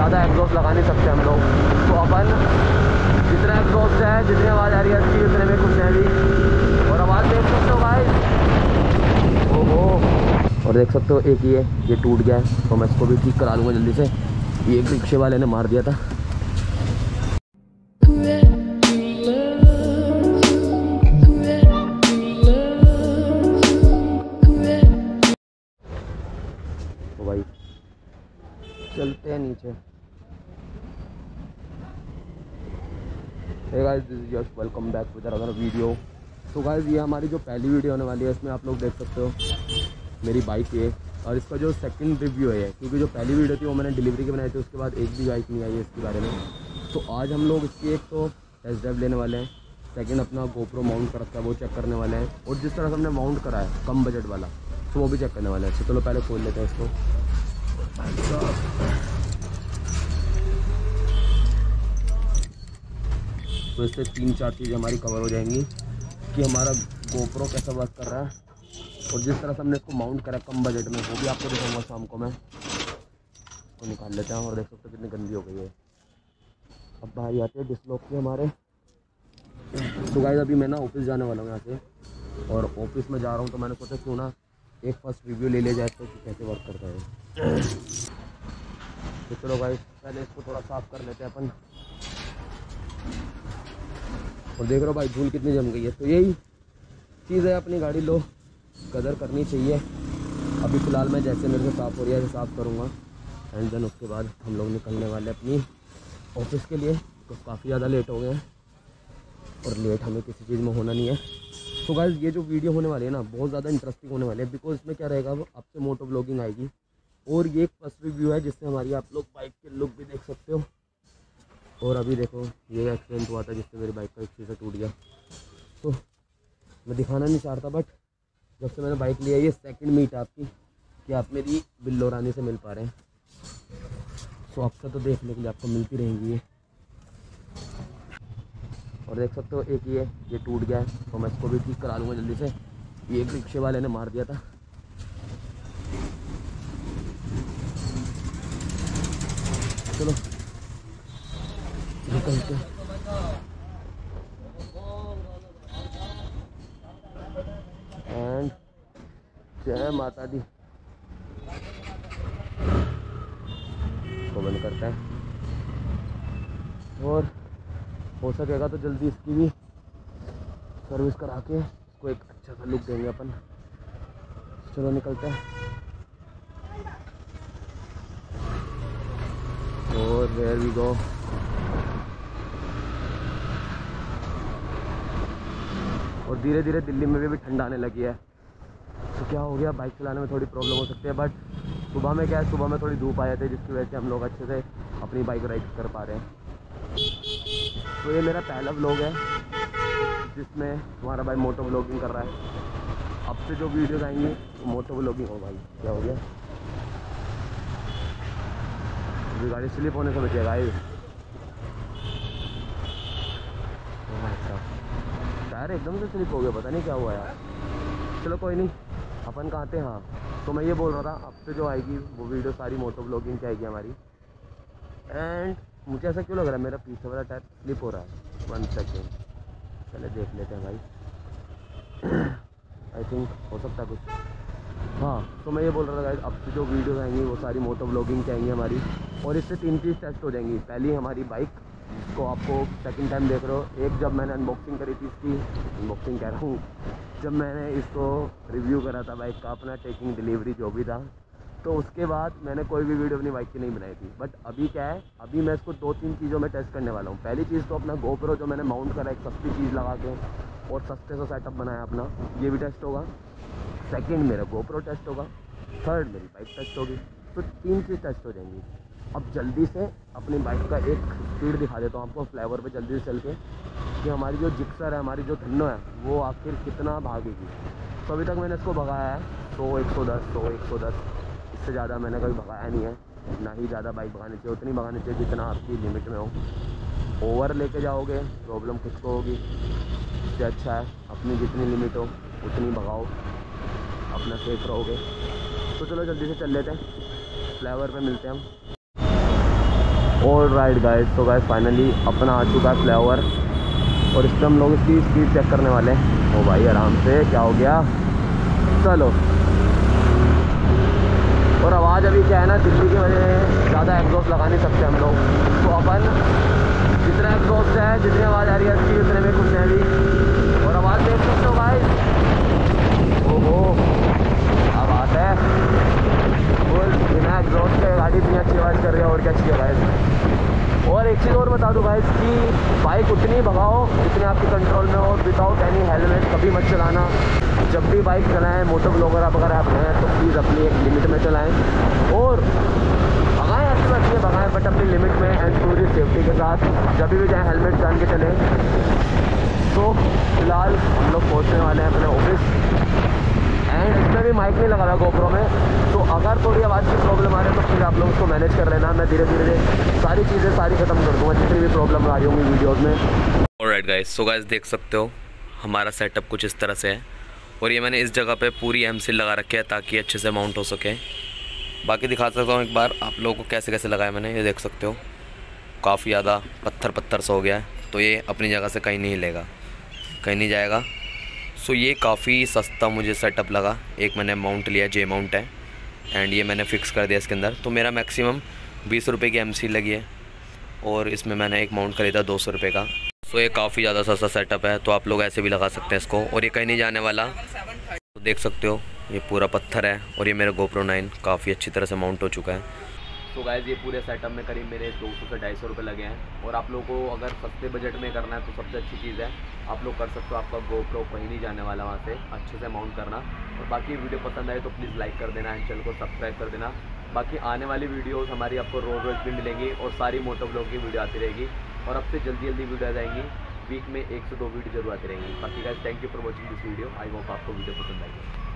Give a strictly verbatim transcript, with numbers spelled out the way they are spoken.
ज़्यादा एग्जॉस्ट लगा नहीं सकते हम लोग, तो अपन जितना एग्जॉस्ट है, जितनी आवाज़ आ रही है अच्छी, उतने में खुश है भी। और आवाज़ देख सकते हो भाई, ओहो। और देख सकते हो एक ये ये टूट गया है, तो मैं इसको भी ठीक करा लूँगा जल्दी से। ये एक रिक्शे वाले ने मार दिया था। तो भाई चलते हैं नीचे। Hey guys, this is just welcome back with another video. तो गाइस ये हमारी जो पहली वीडियो होने वाली है, इसमें आप लोग देख सकते हो मेरी बाइक है, और इसका जो सेकंड रिव्यू है, क्योंकि जो पहली वीडियो थी वो मैंने डिलीवरी की बनाई थी, उसके बाद एक भी बाइक नहीं आई है इसके बारे में। तो आज हम लोग इसकी एक तो टेस्ट ड्राइव लेने वाले हैं, सेकंड अपना गोप्रो माउंट कर रखा है वो चेक करने वाले हैं, और जिस तरह से हमने माउंट करा है कम बजट वाला, तो वो भी चेक करने वाले हैं। तो चलो पहले खोल लेते हैं इसको। तो इससे तीन चार चीज़ें हमारी कवर हो जाएंगी कि हमारा गोप्रो कैसा वर्क कर रहा है, और जिस तरह से हमने इसको माउंट करा कम बजट में, वो भी आपको दिखाऊंगा शाम को। मैं इसको निकाल लेते हैं, और देख सकते हो कितनी गंदी हो गई है। अब बाहर आते हैं डिस्लॉक के हमारे। तो गाइस अभी मैं ना ऑफिस जाने वाला हूँ यहाँ से, और ऑफिस में जा रहा हूँ, तो मैंने सोचा क्यों ना एक फर्स्ट रिव्यू ले लिया जाए तो कि कैसे वर्क करता है। तो चलो गाइस पहले इसको थोड़ा साफ़ कर लेते हैं अपन। और देख रहे हो भाई धूल कितनी जम गई है। तो यही चीज़ है, अपनी गाड़ी लो कदर करनी चाहिए। अभी फ़िलहाल मैं जैसे मेरे से साफ़ हो रही है ऐसे साफ़ करूँगा, एंड देन उसके बाद हम लोग निकलने वाले अपनी ऑफिस के लिए। तो काफ़ी ज़्यादा लेट हो गए हैं, और लेट हमें किसी चीज़ में होना नहीं है। तो गाइस ये जो वीडियो होने वाली है ना, बहुत ज़्यादा इंटरेस्टिंग होने वाली है, बिकॉज इसमें क्या रहेगा, वो आपसे मोटो ब्लॉगिंग आएगी, और ये एक फर्स्ट रिव्यू है जिससे हमारी आप लोग बाइक के लुक भी देख सकते हो। और अभी देखो ये एक्सीडेंट हुआ था जिससे मेरी बाइक का एक शीशा टूट गया। तो मैं दिखाना नहीं चाहता, बट जब से मैंने बाइक लिया, ये सेकंड मीट है आपकी कि आप मेरी बिल्लो रानी से मिल पा रहे हैं। सो अक्सर तो देखने के लिए आपको मिलती रहेंगी ये। और देख सकते हो एक ये ये टूट गया है, तो मैं इसको भी ठीक करा लूँगा जल्दी से। ये एक रिक्शे वाले ने मार दिया था। चलो निकलते हैं। एंड जय माता दी। इसको बंद करता है, और हो सकेगा तो जल्दी इसकी भी सर्विस करा के इसको एक अच्छा सा लुक देंगे अपन। चलो निकलते हैं। और देयर वी गो। और धीरे धीरे दिल्ली में भी, भी ठंड आने लगी है। तो क्या हो गया, बाइक चलाने में थोड़ी प्रॉब्लम हो सकती है, बट सुबह में क्या है, सुबह में थोड़ी धूप आ जाती है, जिसकी वजह से हम लोग अच्छे से अपनी बाइक राइड कर पा रहे हैं। तो ये मेरा पहला व्लॉग है जिसमें तुम्हारा भाई मोटो व्लॉगिंग कर रहा है। अब से जो वीडियोस आएंगी वो मोटो व्लॉगिंग हो। भाई क्या हो गया, अभी गाड़ी स्लिप होने से बचेगा गाइस। टायर एकदम से स्लिप हो गया, पता नहीं क्या हुआ यार। चलो कोई नहीं, अपन कहाँ थे। हाँ, तो मैं ये बोल रहा था, अब से जो आएगी वो वीडियो सारी मोटो व्लॉगिंग की आएगी हमारी। एंड मुझे ऐसा क्यों लग रहा है मेरा पीछे वाला टायर स्लिप हो रहा है। वन सेकेंड, पहले देख लेते हैं भाई। आई थिंक हो सकता है कुछ। हाँ, तो मैं ये बोल रहा था गाइस, अब से जो वीडियोस आएंगी वो सारी मोटो व्लॉगिंग की आएंगी हमारी, और इससे तीन चीज़ टेस्ट हो जाएंगी। पहली हमारी बाइक, जिसको आपको सेकंड टाइम देख रहे हो। एक जब मैंने अनबॉक्सिंग करी थी इसकी, अनबॉक्सिंग कह रहा हूँ, जब मैंने इसको रिव्यू करा था बाइक का, अपना टेकिंग डिलीवरी जो भी था, तो उसके बाद मैंने कोई भी वीडियो अपनी बाइक की नहीं बनाई थी। बट अभी क्या है, अभी मैं इसको दो तीन चीज़ों में टेस्ट करने वाला हूँ। पहली चीज़ तो अपना गोप्रो जो मैंने माउंट करा, एक सस्ती चीज़ लगा के और सस्ते से सेटअप बनाया अपना, ये भी टेस्ट होगा। सेकंड मेरा गोप्रो टेस्ट होगा। थर्ड मेरी बाइक टेस्ट होगी। तो तीन चीज़ टेस्ट हो जाएंगी। अब जल्दी से अपनी बाइक का एक स्पीड दिखा देता हूँ आपको फ्लाईओवर पे जल्दी से चल के, कि हमारी जो जिक्सर है, हमारी जो धन्नो है, वो आखिर कितना भागेगी। तो अभी तक मैंने इसको भगाया है सौ, एक सौ दस, सौ, एक सौ दस, इससे ज़्यादा मैंने कभी भगाया नहीं है। ना ही ज़्यादा बाइक भगानी चाहिए, उतनी भगानी चाहिए जितना आपकी लिमिट में हो। ओवर लेके जाओगे प्रॉब्लम खुद को होगी। इससे अच्छा है अपनी जितनी लिमिट हो उतनी भगाओ, अपना सेफ रहोगे। तो चलो जल्दी से चल लेते हैं, फ्लाईओवर पे मिलते हैं हम। ऑल राइट गाइस, तो गाइस फाइनली अपना आ चुका है फ्लाईओवर और इस पर हम लोग इसकी स्पीड चेक करने वाले हैं। ओ भाई आराम से, क्या हो गया, चलो। और आवाज़ अभी क्या है ना, दिल्ली की वजह से ज़्यादा एग्जॉस्ट लगा नहीं सकते हम लोग, तो अपन जितना एग्जॉस्ट है, जितनी आवाज़ आ रही है इसकी, उतने में कुछ है भी। और आवाज़ देख सकते हो भाई, ओहो क्या बात है, फुल बिना एग्जॉस्ट के गाड़ी इतनी अच्छी आवाज़ कर रही है, और क्या चाहिए गाइस। और एक चीज़ और बता दूं गाइस कि बाइक उतनी भगाओ जितनी आपके कंट्रोल में हो, विदाउट एनी हेलमेट कभी मत चलाना। जब भी बाइक चलाएं, मोटो ब्लॉगर आप अगर आप हैं तो प्लीज़ अपनी एक लिमिट में चलाएं, और भगाएं ऐसी बात नहीं है, भगाएं बट अपनी लिमिट में एंड पूरी सेफ्टी के साथ। जब भी जाएँ हेलमेट पहन के चलें। तो फिलहाल हम लोग पहुँचने वाले हैं अपने ऑफिस, एंड इसमें भी माइक नहीं लगा रहा गोप्रो में, तो अगर थोड़ी आवाज़ की प्रॉब्लम आ रही है तो फिर आप लोग उसको मैनेज कर लेना। मैं धीरे धीरे सारी चीज़ें सारी ख़त्म कर दूँगा जितनी भी प्रॉब्लम आ रही होंगी वीडियोज़ में। ऑलराइट गाइस, सो गाइस देख सकते हो हमारा सेटअप कुछ इस तरह से है, और ये मैंने इस जगह पे पूरी एम सील लगा रखी है ताकि अच्छे से माउंट हो सके। बाकी दिखा सकता हूँ एक बार आप लोगों को कैसे कैसे लगाया मैंने, ये देख सकते हो काफ़ी ज़्यादा पत्थर पत्थर सा हो गया है, तो ये अपनी जगह से कहीं नहीं हिलेगा, कहीं नहीं जाएगा। सो ये काफ़ी सस्ता मुझे सेटअप लगा। एक मैंने माउंट लिया, जे माउंट है, एंड ये मैंने फ़िक्स कर दिया इसके अंदर। तो मेरा मैक्सिमम बीस रुपये की एम सी लगी है, और इसमें मैंने एक माउंट खरीदा दो सौ रुपये का। सो ये काफ़ी ज़्यादा सस्ता सेटअप है, तो आप लोग ऐसे भी लगा सकते हैं इसको, और ये कहीं नहीं जाने वाला। तो देख सकते हो ये पूरा पत्थर है, और ये मेरा गोप्रो नाइन काफ़ी अच्छी तरह से माउंट हो चुका है। तो गाइस ये पूरे सेटअप में करीब मेरे दो सौ से ढाई सौ रुपये लगे हैं, और आप लोगों को अगर सस्ते बजट में करना है तो सबसे अच्छी चीज़ है आप लोग कर सकते हो। आपका गोप्रो कहीं नहीं जाने वाला वहाँ से, अच्छे से माउंट करना। और बाकी वीडियो पसंद आए तो प्लीज़ लाइक कर देना एंड चैनल को सब्सक्राइब कर देना। बाकी आने वाली वीडियोस हमारी आपको रोज़ रोज़ भी मिलेंगी, और सारी मोटो ब्लॉग की वीडियो आती रहेगी, और अब से जल्दी जल्दी वीडियो आ जाएंगी। वीक में एक से दो वीडियो जरूर आती रहेंगी। बाकी guys thank you for watching this video. I hope आपको वीडियो पसंद आएगी।